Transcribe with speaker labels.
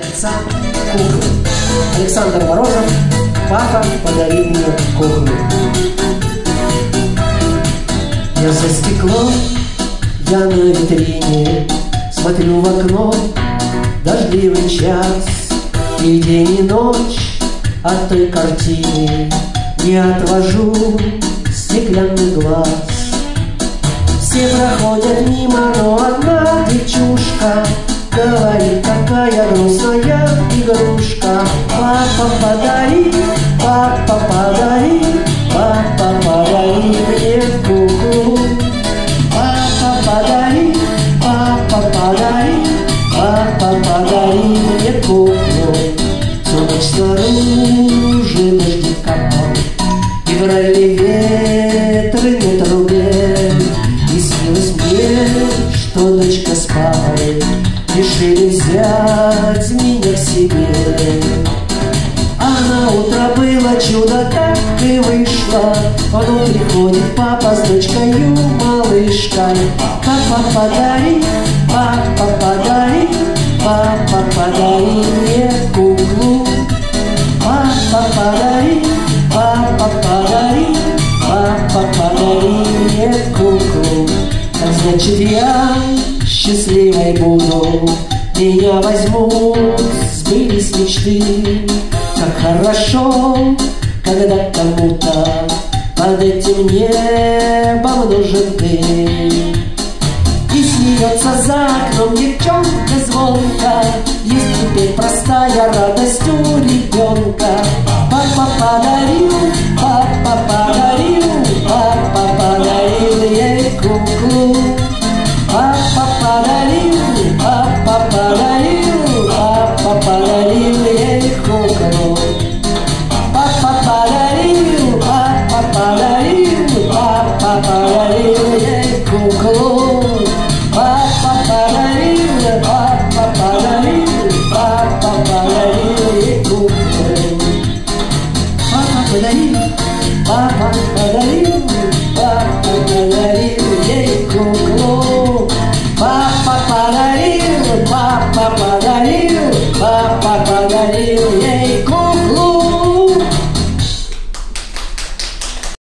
Speaker 1: Отца куклы. Александр Морозов. Папа подарил мне куклу. Я за стекло, я на витрине, смотрю в окно, дождливый час, и день и ночь от той картины не отвожу стеклянный глаз. Все проходят мимо, но одна девчушка говорит, какая грустная игрушка. Папа подари, папа подари, папа подари мне куклу. Папа подари, папа подари, папа подари мне куклу. Всю ночь снаружи дожди капал, играли ветры на трубе, и снилось мне, что дочка с папой решили взять меня к себе. А на утро было чудо, так и вышло. Внутри ходит папа с дочкою малышкой. Папа подари, папа подари, папа подари мне куклу. Папа подари, папа подари, папа подари мне куклу. Так значит я счастливой буду, меня возьмут, сбылись мечты. Как хорошо, когда кому-то под этим небом нужен ты. И смеется за окном девчонка звонко, есть теперь простая радость у ребенка. Папа подарил, папа подарил, папа подарил ей куклу. Папа подарил, папа подарил, папа подарил ей куклу. Папа подарил, папа подарил, папа подарил ей куклу. Папа подарил, папа подарил, папа подарил ей куклу. Папа подарил, папа подарил, папа подарил ей куклу. Папа подарил, папа подарил, папа подарил ей